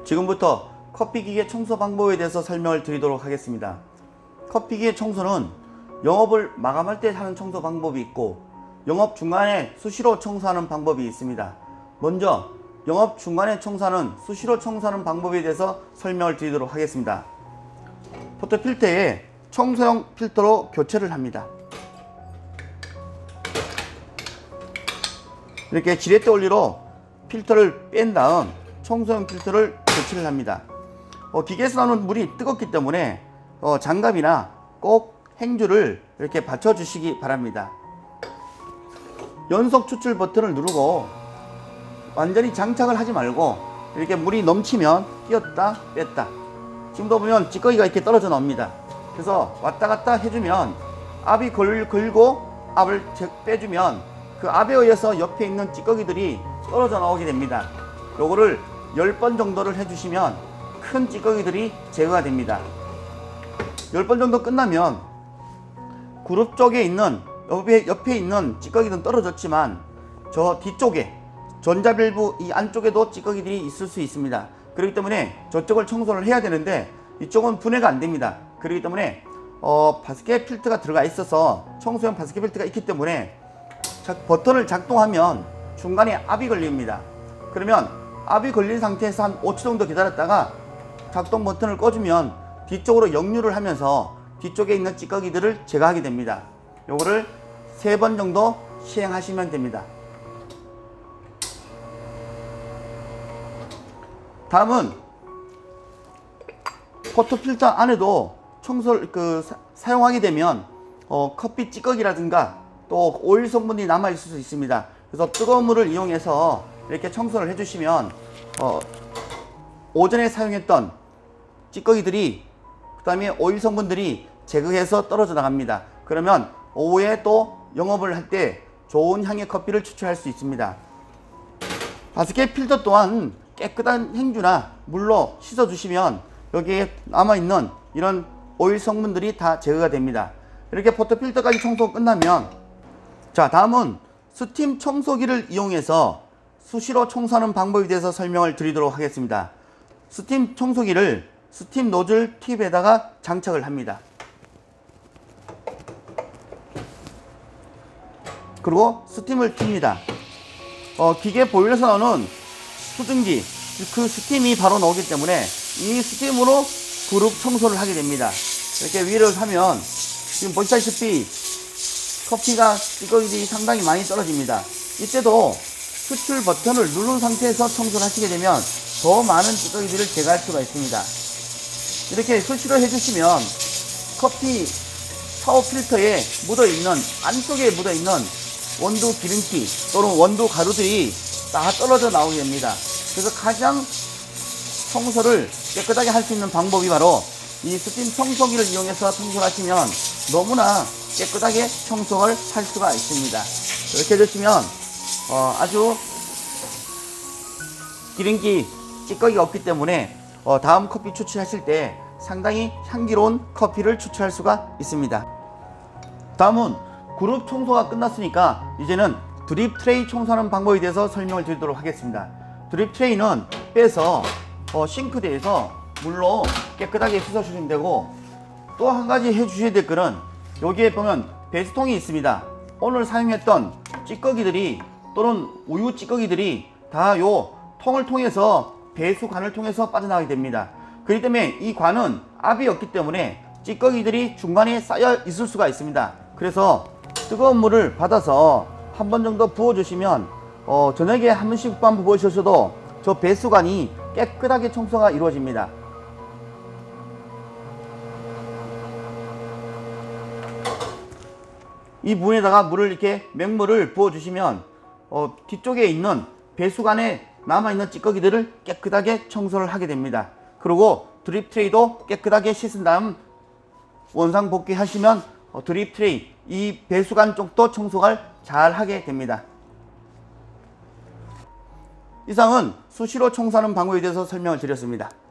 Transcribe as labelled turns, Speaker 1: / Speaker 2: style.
Speaker 1: 지금부터 커피기계 청소 방법에 대해서 설명을 드리도록 하겠습니다. 커피기계 청소는 영업을 마감할 때 하는 청소 방법이 있고 영업 중간에 수시로 청소하는 방법이 있습니다. 먼저 영업 중간에 청소하는 수시로 청소하는 방법에 대해서 설명을 드리도록 하겠습니다. 포토필터에 청소용 필터로 교체를 합니다. 이렇게 지렛대 원리로 필터를 뺀 다음 청소용 필터를 교체를 합니다. 기계에서 나오는 물이 뜨겁기 때문에 장갑이나 꼭 행주를 이렇게 받쳐 주시기 바랍니다. 연속 추출 버튼을 누르고 완전히 장착을 하지 말고 이렇게 물이 넘치면 끼웠다 뺐다, 지금도 보면 찌꺼기가 이렇게 떨어져 나옵니다. 그래서 왔다 갔다 해주면 압이 걸고 압을 빼주면 그 압에 의해서 옆에 있는 찌꺼기들이 떨어져 나오게 됩니다. 요거를 10번 정도를 해주시면 큰 찌꺼기들이 제거가 됩니다. 10번 정도 끝나면 그룹 쪽에 있는 옆에 있는 찌꺼기는 떨어졌지만 저 뒤쪽에 전자밸브 이 안쪽에도 찌꺼기들이 있을 수 있습니다. 그렇기 때문에 저쪽을 청소를 해야 되는데 이쪽은 분해가 안 됩니다. 그렇기 때문에 바스켓 필터가 들어가 있어서 청소용 바스켓 필터가 있기 때문에 버튼을 작동하면 중간에 압이 걸립니다. 그러면 압이 걸린 상태에서 한 5초 정도 기다렸다가 작동 버튼을 꺼주면 뒤쪽으로 역류를 하면서 뒤쪽에 있는 찌꺼기들을 제거하게 됩니다. 요거를 3번 정도 시행하시면 됩니다. 다음은 포토필터 안에도 청소를 사용하게 되면 커피 찌꺼기라든가 또 오일 성분이 남아 있을 수 있습니다. 그래서 뜨거운 물을 이용해서 이렇게 청소를 해주시면 오전에 사용했던 찌꺼기들이 그 다음에 오일 성분들이 제거해서 떨어져 나갑니다. 그러면 오후에 또 영업을 할 때 좋은 향의 커피를 추출할 수 있습니다. 바스켓 필터 또한 깨끗한 행주나 물로 씻어 주시면 여기에 남아있는 이런 오일 성분들이 다 제거가 됩니다. 이렇게 포토필터까지 청소가 끝나면 다음은 스팀 청소기를 이용해서 수시로 청소하는 방법에 대해서 설명을 드리도록 하겠습니다. 스팀 청소기를 스팀 노즐 팁에다가 장착을 합니다. 그리고 스팀을 틉니다. 기계 보일러에서 나오는 수증기, 그 스팀이 바로 나오기 때문에 이 스팀으로 그룹 청소를 하게 됩니다. 이렇게 위를 하면 지금 보시다시피 커피가 찌꺼기들이 상당히 많이 떨어집니다. 이때도 수출 버튼을 누른 상태에서 청소를 하시게 되면 더 많은 찌꺼기들을 제거할 수가 있습니다. 이렇게 수시로 해주시면 커피 샤워 필터에 묻어있는, 안쪽에 묻어있는 원두 기름기 또는 원두 가루들이 다 떨어져 나오게 됩니다. 그래서 가장 청소를 깨끗하게 할 수 있는 방법이 바로 이 스팀 청소기를 이용해서 청소를 하시면 너무나 깨끗하게 청소를 할 수가 있습니다. 이렇게 해주시면 아주 기름기, 찌꺼기가 없기 때문에 다음 커피 추출하실 때 상당히 향기로운 커피를 추출할 수가 있습니다. 다음은 그룹 청소가 끝났으니까 이제는 드립 트레이 청소하는 방법에 대해서 설명을 드리도록 하겠습니다. 드립 트레이는 빼서 싱크대에서 물로 깨끗하게 씻어주시면 되고, 또 한 가지 해주셔야 될 거는 여기에 보면 배수통이 있습니다. 오늘 사용했던 찌꺼기들이 또는 우유 찌꺼기들이 다 요 통을 통해서 배수관을 통해서 빠져나가게 됩니다. 그렇기 때문에 이 관은 압이 없기 때문에 찌꺼기들이 중간에 쌓여 있을 수가 있습니다. 그래서 뜨거운 물을 받아서 한 번 정도 부어주시면 저녁에 한 번씩만 부어주셔도 저 배수관이 깨끗하게 청소가 이루어집니다. 이 문에다가 물을 이렇게 맹물을 부어주시면 뒤쪽에 있는 배수관에 남아있는 찌꺼기들을 깨끗하게 청소를 하게 됩니다. 그리고 드립 트레이도 깨끗하게 씻은 다음 원상 복귀하시면 드립 트레이, 이 배수관 쪽도 청소를 잘 하게 됩니다. 이상은 수시로 청소하는 방법에 대해서 설명을 드렸습니다.